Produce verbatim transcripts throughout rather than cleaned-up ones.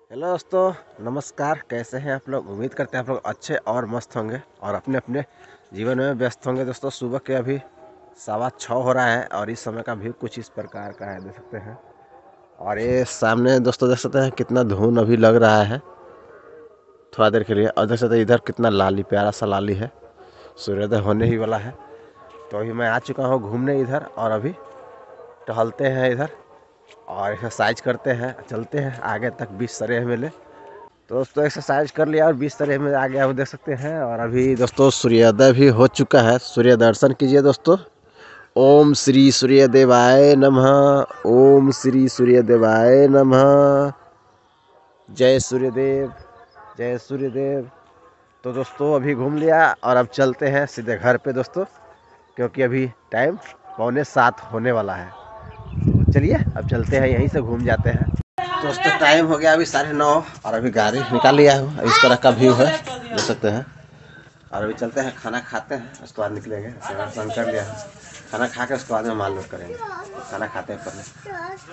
Hello दोस्तों, नमस्कार। कैसे हैं आप लोग? उम्मीद करते हैं आप लोग अच्छे और मस्त होंगे और अपने अपने जीवन में व्यस्त होंगे। दोस्तों, सुबह के अभी सवा छः हो रहा है और इस समय का व्यू कुछ इस प्रकार का है, देख सकते हैं। और ये सामने दोस्तों देख सकते हैं कितना धुंध अभी लग रहा है थोड़ा देर के लिए। और देख सकते हैं इधर कितना लाली, प्यारा सा लाली है, सूर्योदय होने ही वाला है। तो अभी मैं आ चुका हूँ घूमने इधर और अभी टहलते हैं इधर और एक्सरसाइज करते हैं, चलते हैं आगे तक बीस सरेह मेले। तो दोस्तों एक्सरसाइज कर लिया और बीस तरह में आ गया, वो देख सकते हैं। और अभी दोस्तों सूर्योदय भी हो चुका है, सूर्य दर्शन कीजिए दोस्तों। ओम श्री सूर्यदेवाय नमः। ओम श्री सूर्यदेवाय नमः। जय सूर्यदेव, जय सूर्यदेव। तो दोस्तों अभी घूम लिया और अब चलते हैं सीधे घर पे दोस्तों, क्योंकि अभी टाइम पौने सात होने वाला है। तो चलिए अब चलते हैं, यहीं से घूम जाते हैं। दोस्तों टाइम हो गया अभी साढ़े नौ और अभी गाड़ी निकाल लिया हूँ। इस तरह का व्यू है, देख सकते हैं। और अभी चलते हैं, खाना खाते हैं, उसके बाद निकलेंगे। सेवन कर लिया है, खाना खा के उसके बाद में माल लोड करेंगे। खाना खाते हैं पहले।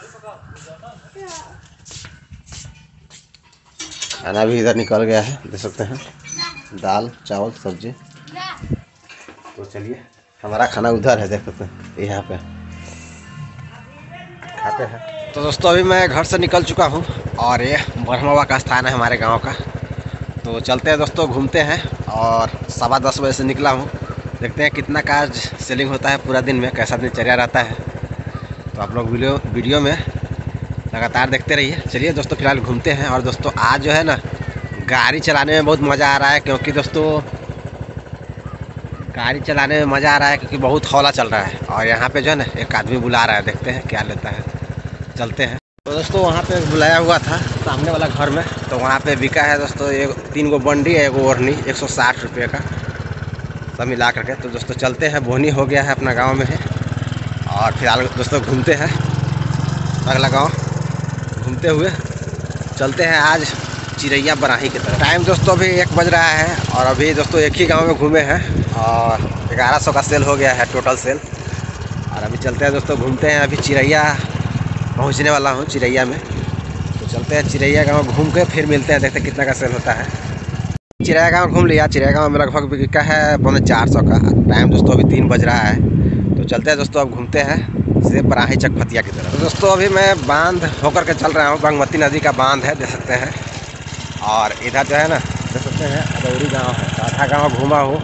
खाना भी इधर निकल गया है, देख सकते हैं, दाल चावल सब्जी। तो चलिए, हमारा खाना उधर है, देख सकते हैं, यहाँ पे खाते हैं। तो दोस्तों अभी मैं घर से निकल चुका हूँ और ये ब्रह्मवा का स्थान है हमारे गांव का। तो चलते हैं दोस्तों, घूमते हैं। और सवा दस बजे से निकला हूँ, देखते हैं कितना कार्ड सेलिंग होता है पूरा दिन में, कैसा दिनचर्या रहता है। तो आप लोग वीडियो वीडियो में लगातार देखते रहिए। चलिए दोस्तों फिलहाल घूमते हैं। और दोस्तों आज जो है ना, गाड़ी चलाने में बहुत मज़ा आ रहा है, क्योंकि दोस्तों गाड़ी चलाने में मज़ा आ रहा है क्योंकि बहुत हौला चल रहा है। और यहाँ पे जो है ना एक आदमी बुला रहा है, देखते हैं क्या लेता है, चलते हैं। तो दोस्तों वहाँ पे बुलाया हुआ था सामने वाला घर में, तो वहाँ पे बिका है दोस्तों एक तीन गो बंडी है, एगो ओढ़नी, एक सौ साठ रुपये का सब मिला करके। तो दोस्तों चलते हैं, बोहनी हो गया है अपना गांव में है। और फिलहाल दोस्तों घूमते हैं अगला गांव, घूमते हुए चलते हैं आज चिरैया बराही की तरफ। टाइम दोस्तों अभी एक बज रहा है और अभी दोस्तों एक ही गाँव में घूमे हैं और ग्यारह सौ का सेल हो गया है, टोटल सेल। और अभी चलते हैं दोस्तों, घूमते हैं। अभी चिरैया पहुंचने वाला हूं, चिरैया में। तो चलते हैं चिरैया गांव घूम के फिर मिलते हैं, देखते हैं कितना का सेल होता है। चिरैया गांव घूम लिया, चिरैया गांव में लगभग बिका है पौने चार सौ का। टाइम दोस्तों अभी तीन बज रहा है। तो चलते हैं दोस्तों, अब घूमते हैं सीधे बराही चकफतिया की तरफ। तो दोस्तों अभी मैं बांध होकर के चल रहा हूँ, बागमती नदी का बांध है, देख सकते हैं। और इधर जो है ना, देख सकते हैं अदौरी गाँव है। आधा गाँव घूमा हूँ,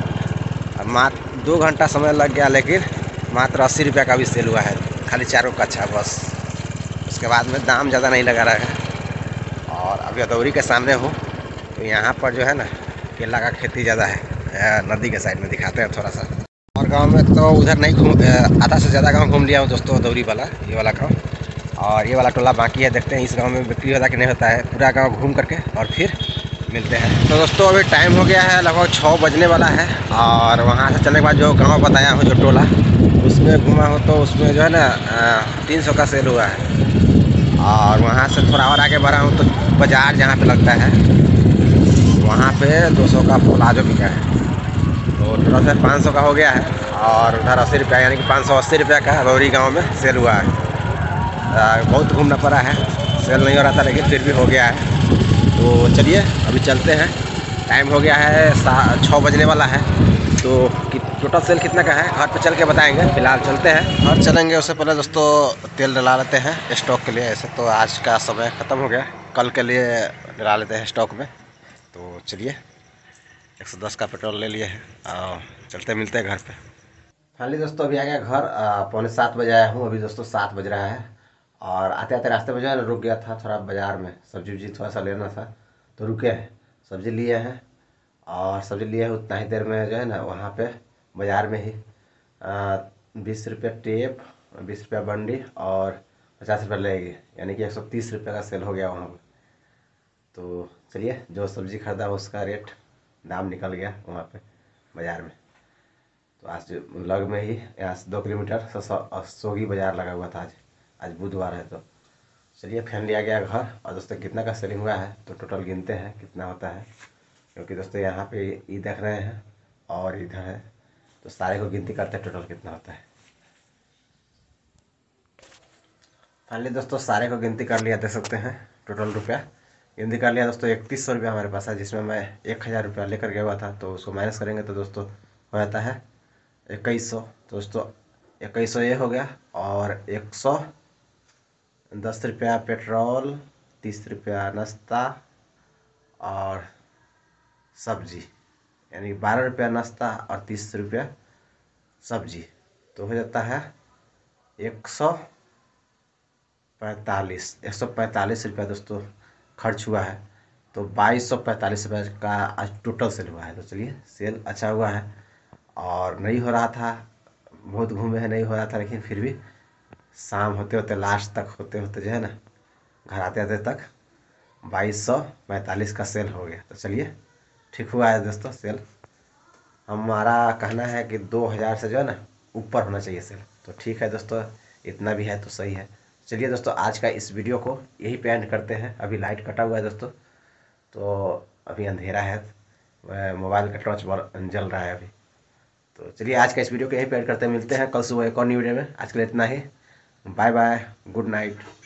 मात्र दो घंटा समय लग गया, लेकिन मात्र अस्सी रुपये का भी सेल हुआ है, खाली चारों कच्छा बस। उसके बाद में दाम ज़्यादा नहीं लगा रहा है। और अभी अदौरी के सामने हूँ, तो यहाँ पर जो है ना केला का खेती ज़्यादा है, नदी के साइड में दिखाते हैं थोड़ा सा। और गांव में तो उधर नहीं घूम, आधा से ज़्यादा गांव घूम लिया हूँ दोस्तों, अदौरी वाला, ये वाला गांव। और ये वाला टोला बाकी है, देखते हैं इस गांव में बिक्री होता कि नहीं होता है। पूरा गांव घूम करके और फिर मिलते हैं। तो दोस्तों अभी टाइम हो गया है, लगभग छः बजने वाला है। और वहाँ से चलने के बाद जो गाँव बताया हूँ, जो टोला, उसमें घूमा हो, तो उसमें जो है ना तीन सौ का सेल हुआ है। और वहाँ से थोड़ा और आगे बढ़ा हूँ तो बाज़ार जहाँ पे लगता है, वहाँ पे दो सौ का प्लाजो बिका है। तो टोटल से पाँच सौ का हो गया है। और उधर अस्सी रुपया, यानी कि पाँच सौ अस्सी रुपये का अदौरी गाँव में सेल हुआ है। आ, बहुत घूमना पड़ा है, सेल नहीं हो रहा था, लेकिन फिर भी हो गया है। तो चलिए अभी चलते हैं, टाइम हो गया है छः बजने वाला है। तो टोटल सेल कितना का है घर पे चल के बताएंगे। फिलहाल चलते हैं, घर चलेंगे उससे पहले दोस्तों तेल डला लेते हैं स्टॉक के लिए। ऐसे तो आज का समय ख़त्म हो गया, कल के लिए डला लेते हैं स्टॉक में। तो चलिए, एक सौ दस का पेट्रोल ले लिए हैं और चलते मिलते हैं घर पे। फाइनली दोस्तों अभी आ गया घर, पौने सात बजे आया हूँ, अभी दोस्तों सात बज रहा है। और आते आते रास्ते में जो है ना रुक गया था थोड़ा, बाज़ार में सब्जी वब्जी थोड़ा सा लेना था, तो रुके हैं, सब्ज़ी लिए हैं। और सब्ज़ी लिए हैं उतना ही देर में जो है ना वहाँ पे बाज़ार में ही बीस रुपये टेप, बीस रुपया बंडी और पचास रुपये लेगी, यानी कि एक सौ तीस रुपये का सेल हो गया वहाँ पर। तो चलिए, जो सब्ज़ी खरीदा उसका रेट दाम निकल गया वहाँ पे बाज़ार में। तो आज लग में ही यहाँ से दो किलोमीटर सोगी बाज़ार लगा हुआ था। आज आज बुधवार है। तो चलिए फैमिली आ गया घर। और दोस्तों कितना का सेलिंग हुआ है तो टोटल गिनते हैं कितना होता है, क्योंकि दोस्तों यहाँ पे ये देख रहे हैं और इधर है, तो सारे को गिनती करते हैं टोटल कितना होता है। फाइनली दोस्तों सारे को गिनती कर लिया, देख सकते हैं टोटल रुपया गिनती कर लिया दोस्तों, इकतीस सौ रुपया हमारे पास है, जिसमें मैं एक हज़ार रुपया लेकर गया हुआ था, तो उसको माइनस करेंगे तो दोस्तों हो जाता है इक्कीस सौ। तो दोस्तों इक्कीस सौ ये हो गया, और एक सौ दस रुपया पेट्रोल, तीस रुपया नाश्ता और सब्जी, यानी बारह रुपया नाश्ता और तीस रुपया सब्जी, तो हो जाता है एक सौ पैंतालीस एक सौ पैंतालीस रुपया दोस्तों खर्च हुआ है। तो बाईस सौ पैंतालीस रुपये का आज टोटल सेल हुआ है। तो चलिए सेल अच्छा हुआ है, और नहीं हो रहा था, बहुत घूमे हैं, नहीं हो रहा था, लेकिन फिर भी शाम होते होते लास्ट तक होते होते जो है ना, घर आते आते तक बाईस सौ पैंतालीस का सेल हो गया। तो चलिए ठीक हुआ है दोस्तों सेल। हमारा कहना है कि दो हज़ार से जो है ना ऊपर होना चाहिए सेल। तो ठीक है दोस्तों, इतना भी है तो सही है। चलिए दोस्तों आज का इस वीडियो को यही पे एंड करते हैं। अभी लाइट कटा हुआ है दोस्तों, तो अभी अंधेरा है, मोबाइल का टॉर्च जल रहा है अभी। तो चलिए आज का इस वीडियो को यही पे एंड करते हैं, मिलते हैं कल सुबह एक और न्यू वीडियो में। आज के लिए इतना ही, बाय बाय, गुड नाइट।